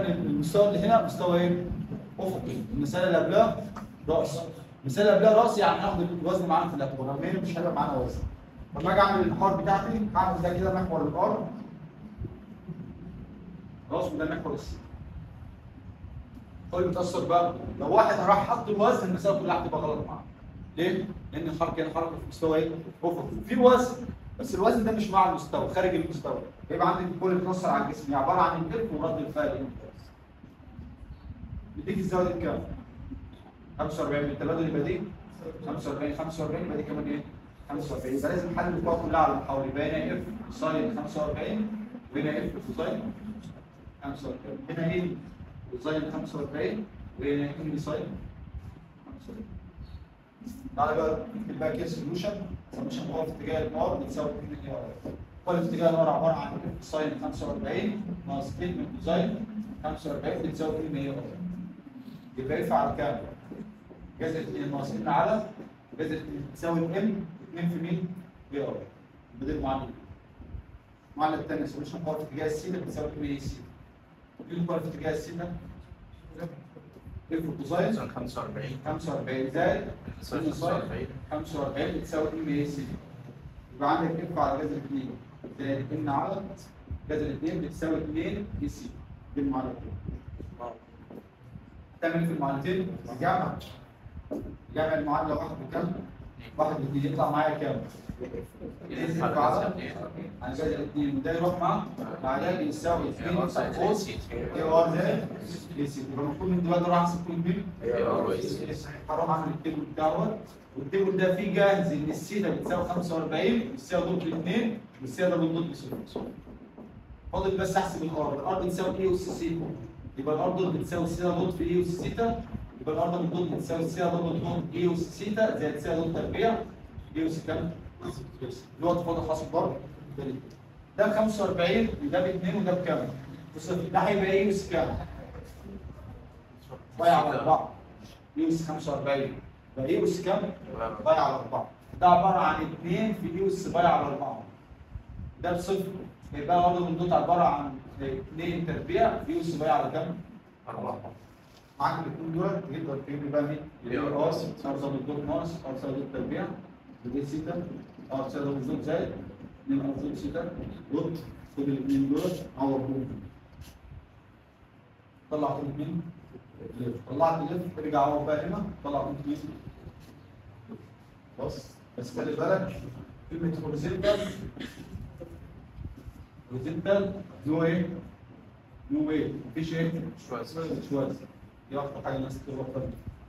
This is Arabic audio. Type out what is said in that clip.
المستوى اللي هنا مستوى ايه؟ افقي. المساله اللي قبلها راس. المساله اللي قبلها راس يعني هاخد الوزن معانا في الاعتبار، لان مش هيبقى معانا وزن. لما اجي اعمل الحوار بتاعتي هعمل ده كده محور الار خلاص، وده محور السي. كل متاثر بقى لو واحد راح حط الوزن المساله كلها هتبقى غلط معاه. ليه؟ لان الحركه هنا حركه في مستوى ايه؟ افقي. في وزن بس الوزن ده مش مع المستوى، خارج المستوى. يبقى عندك الكل بيتاثر على الجسم، هي عباره عن الإلف ورد الفعل. بيديك الزاويه دي بكام؟ 45 بالتبادل يبقى دي 45 يبقى دي كمان ايه؟ 45. يبقى لازم نحل القوى كلها على المحاور. يبقى هنا اف ساين 45 وهنا اف كوساين 45. هنا ايه؟ كوساين 45 وهنا ايه ساين 45. تعالى بقى نكتب بقى كده سوليوشن. سوليوشن هو في اتجاه النار بتساوي 2 اي ار. قوة في اتجاه النار عباره عن اف ساين 45 ناقص 2 من كوساين 45 بتساوي 2 اي ار. يبقى اف على كام؟ جذر 2 ناقص ان على جذر 2 تساوي ام 2 في مين؟ اي ار. بدل المعادله. المعادله الثانيه سوليوشن قوة في اتجاه السيتا بتساوي 2 اي سي. مين القوة في اتجاه السيتا؟ اف كوساين 45 زائد ساين 45 بتساوي 2 اي سي. يبقى عندك اف على جذر 2 زائد ان على جذر 2 بتساوي 2 اي سي. دي المعادله الثانيه. تعمل في المعادلتين جمع. جمع المعادله واحد بكام؟ واحد ب2 يطلع معايا كام؟ 2 على جذر 2 وده يروح مع ده بيساوي 2 كوس اي ار زائد اي سي. يبقى المفروض من دلوقتي اروح احسب كل مين؟ اي ار واي سي. هروح اعمل التيبل دوت، والتيبل ده فيه جاهز ان السيتا بتساوي 45 والسيتا ضد 2 والسيتا ضد 0. فاضل بس احسب الار. الار بتساوي ايه اس سيتا. يبقى الار ضد بتساوي السيتا ضد في ايه اس سيتا. يبقى الار ضد بتساوي السيتا ضد ايه اس سيتا زائد السيتا ضد تربيع ايه اس كام؟ اللي هو تفاضل حاصل ضرب. ده ب 45 وده ب 2 وده بكام؟ بصفر. ده هيبقى ايه اس كام؟ بايع على 4. ايه اس 45 يبقى ايه اس كام؟ بايع على 4. ده عباره عن 2 في ايه اس بايع على 4. ده بصفر. يبقى برضه الضغط عباره عن 2 تربيع في اس بايع على كام؟ 4. معاك الاثنين دول تقدر تجيب بقى مين؟ ار ارصد الضغط ناقص ارصد الضغط تربيع ودي سيتا ارصد الضغط زائد 2 ارصد سيتا ضغط. خد الاثنين دول عوضهم. طلع الاثنين طلعت الليف ارجع عوض بقى هنا طلع الاثنين. بس خلي بالك كلمه هوريزونتال هوريزونتال نو ايه؟ نو واي. مفيش ايه؟ مش وزن. دي اكتر حاجه الناس تغلط فيها.